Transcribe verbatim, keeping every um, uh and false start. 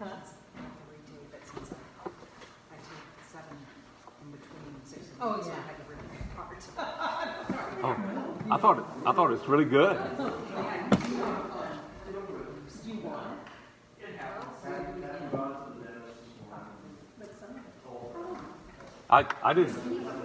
Huh? I have to retape it since I, I taped seven in between six and Oh, eight, so yeah. I had to rip it apart. Oh, I thought it, I thought it was really good. Do you want it? I I didn't